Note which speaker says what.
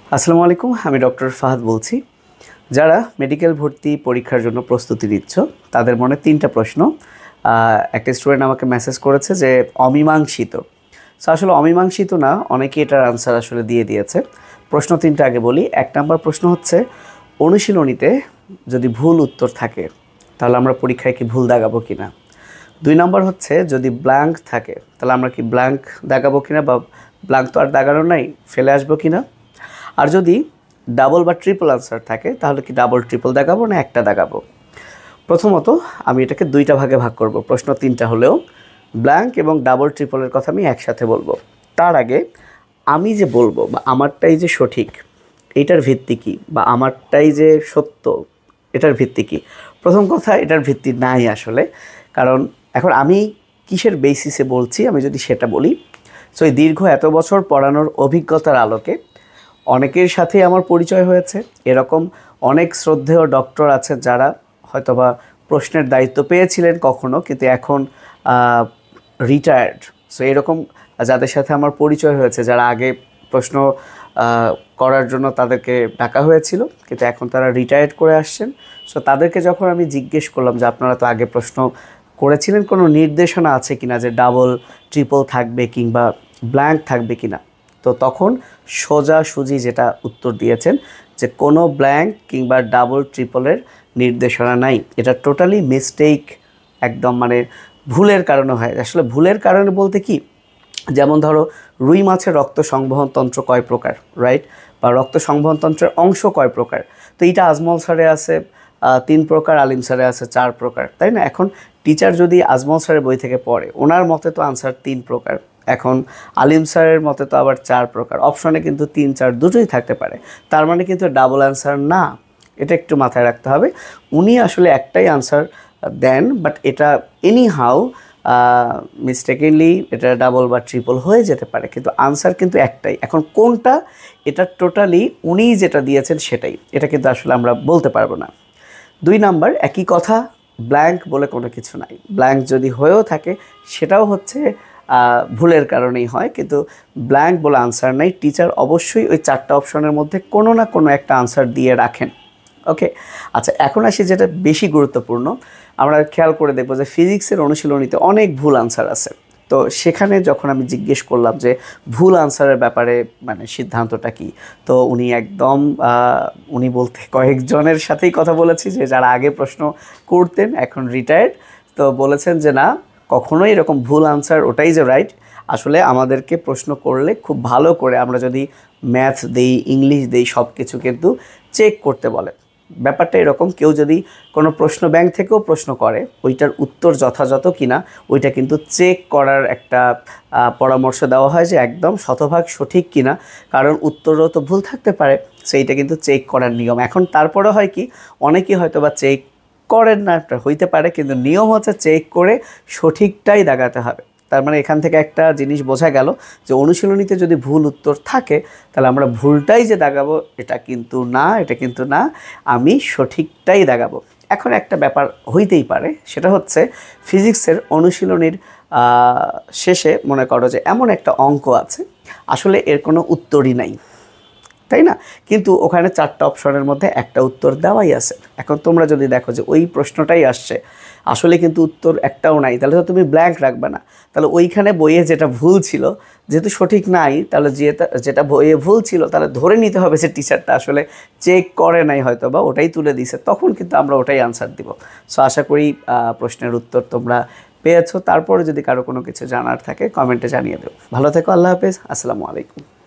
Speaker 1: আসসালামু আলাইকুম, আমি ডক্টর ফাহাদ বলছি। যারা মেডিকেল ভর্তি পরীক্ষার জন্য প্রস্তুতি নিচ্ছ তাদের মনে 3টা প্রশ্ন। একটা স্টুডেন্ট আমাকে মেসেজ করেছে যে অমীমাংসিত। সো আসলে অমীমাংসিত না, অনেকে এটার আনসার আসলে দিয়ে দিয়েছে। প্রশ্ন 3টা আগে বলি। 1 নম্বর প্রশ্ন হচ্ছে, অনুশীলনীতে যদি ভুল উত্তর থাকে তাহলে আমরা পরীক্ষায় কি ভুল দাগাবো কিনা। 2 নম্বর হচ্ছে, যদি ব্ল্যাঙ্ক থাকে তাহলে আমরা কি ব্ল্যাঙ্ক দাগাবো কিনা, বা ব্ল্যাঙ্ক তো আর দাগানো নাই, ফেলে আসবো কিনা। আর যদি ডাবল বা ট্রিপল আনসার থাকে তাহলে কি ডাবল ট্রিপল দেখাবো না একটা দেখাবো। প্রথমত আমি এটাকে 2টা ভাগে ভাগ করব। প্রশ্ন 3টা হলেও ব্ল্যাঙ্ক এবং ডাবল ট্রিপলের কথা আমি একসাথে বলবো। তার আগে আমি যে বলবো বা আমারটাই যে সঠিক এটার ভিত্তি কী, বা আমারটাই যে সত্য এটার ভিত্তি কী। প্রথম কথা, এটার ভিত্তি নাই আসলে। কারণ এখন আমি কিসের বেসিসে বলছি আমি যদি সেটা বলি, সো এই দীর্ঘ এত বছর পড়ানোর অভিজ্ঞতার আলোকে অনেকের সাথেই আমার পরিচয় হয়েছে। এরকম অনেক শ্রদ্ধেয় ডক্টর আছে যারা হয়তোবা প্রশ্নের দায়িত্ব পেয়েছিলেন কখনো, কিন্তু এখন রিটায়ার্ড। সো এরকম যাদের সাথে আমার পরিচয় হয়েছে, যারা আগে প্রশ্ন করার জন্য তাদেরকে ডাকা হয়েছিল কিন্তু এখন তারা রিটায়ার্ড করে আসছেন। সো তাদেরকে যখন আমি জিজ্ঞেস করলাম যে আপনারা তো আগে প্রশ্ন করেছিলেন, কোনো নির্দেশনা আছে কিনা যে ডাবল ট্রিপল থাকবে কিংবা ব্ল্যাঙ্ক থাকবে কিনা, তো তখন সোজাসুজি যেটা উত্তর দিয়েছেন যে কোনো ব্ল্যাঙ্ক কিংবা ডাবল ট্রিপলের নির্দেশনা নাই। এটা টোটালি মিস্টেক, একদম মানে ভুলের কারণে হয়। আসলে ভুলের কারণে বলতে কি, যেমন ধরো রুই মাছের রক্ত সংবহন তন্ত্র কয় প্রকার, রাইট, বা রক্ত সংবহন তন্ত্রের অংশ কয় প্রকার। তো এইটা আজমল স্যারে আছে 3 প্রকার, আলিম স্যারে আছে 4 প্রকার, তাই না। এখন টিচার যদি আজমল স্যারের বই থেকে পড়ে, ওনার মতে তো আনসার 3 প্রকার, এখন আলিম স্যারের মতে তো আবার 4 প্রকার। অপশনে কিন্তু 3, 4 দুটোই থাকতে পারে। তার মানে কিন্তু ডাবল অ্যান্সার না, এটা একটু মাথায় রাখতে হবে। উনি আসলে একটাই আনসার দেন, বাট এটা এনি হাউ মিস্টেকেনলি এটা ডাবল বা ট্রিপল হয়ে যেতে পারে, কিন্তু আনসার কিন্তু একটাই। এখন কোনটা, এটা টোটালি উনি যেটা দিয়েছেন সেটাই, এটা কিন্তু আসলে আমরা বলতে পারবো না। 2 নাম্বার, একই কথা, ব্ল্যাঙ্ক বলে কোনো কিছু নাই। ব্ল্যাঙ্ক যদি হয়েও থাকে সেটাও হচ্ছে ভুলের কারণেই হয়, কিন্তু ব্ল্যাঙ্ক বলে আনসার নাই। টিচার অবশ্যই ওই 4টা অপশনের মধ্যে কোনো না কোনো একটা আনসার দিয়ে রাখেন। ওকে, আচ্ছা, এখন আসি যেটা বেশি গুরুত্বপূর্ণ। আমরা খেয়াল করে দেখব যে ফিজিক্সের অনুশীলনীতে অনেক ভুল আনসার আছে। তো সেখানে যখন আমি জিজ্ঞেস করলাম যে ভুল আনসারের ব্যাপারে মানে সিদ্ধান্তটা কী, তো উনি একদম উনি বলতে কয়েকজনের সাথেই কথা বলেছি যে যারা আগে প্রশ্ন করতেন এখন রিটায়ার্ড, তো বলেছেন যে না, কখনোই এরকম ভুল আনসার ওটাই যে রাইট। আসলে আমাদেরকে প্রশ্ন করলে খুব ভালো করে আমরা যদি ম্যাথ দেই, ইংলিশ দেই, সব কিছু কিন্তু চেক করতে বলে। ব্যাপারটা এরকম, কেউ যদি কোনো প্রশ্ন ব্যাংক থেকেও প্রশ্ন করে, ওইটার উত্তর যথাযথ কিনা ওইটা কিন্তু চেক করার একটা পরামর্শ দেওয়া হয় যে একদম শতভাগ সঠিক কিনা, কারণ উত্তরও তো ভুল থাকতে পারে। সেইটা কিন্তু চেক করার নিয়ম। এখন তারপরে হয় কি, অনেকেই হয়তো বা চেক করেন না, একটা হইতে পারে, কিন্তু নিয়ম হচ্ছে চেক করে সঠিকটাই দাগাতে হবে। তার মানে এখান থেকে একটা জিনিস বোঝা গেল যে অনুশীলনীতে যদি ভুল উত্তর থাকে তাহলে আমরা ভুলটাই যে দাগাবো এটা কিন্তু না, এটা কিন্তু না, আমি সঠিকটাই দাগাবো। এখন একটা ব্যাপার হইতেই পারে, সেটা হচ্ছে ফিজিক্সের অনুশীলনীর শেষে মনে করো যে এমন একটা অঙ্ক আছে, আসলে এর কোনো উত্তরই নাই, তাই না, কিন্তু ওখানে 4টা অপশনের মধ্যে একটা উত্তর দেওয়াই আছে। এখন তোমরা যদি দেখো যে ওই প্রশ্নটাই আসছে, আসলে কিন্তু উত্তর একটাও নাই, তাহলে তো তুমি ব্ল্যাঙ্ক রাখবে না। তাহলে ওইখানে বইয়ে যেটা ভুল ছিল, যেহেতু সঠিক নাই, তাহলে যেটা বইয়ে ভুল ছিল তাহলে ধরে নিতে হবে যে টিচারটা আসলে চেক করে নাই হয়তো, বা ওটাই তুলে দিছে, তখন কিন্তু আমরা ওটাই আনসার দিব। সো আশা করি প্রশ্নের উত্তর তোমরা পেয়েছো। তারপরে যদি কারো কোনো কিছু জানার থাকে কমেন্টে জানিয়ে দেবো। ভালো থেকো, আল্লাহ হাফেজ, আসসালামু আলাইকুম।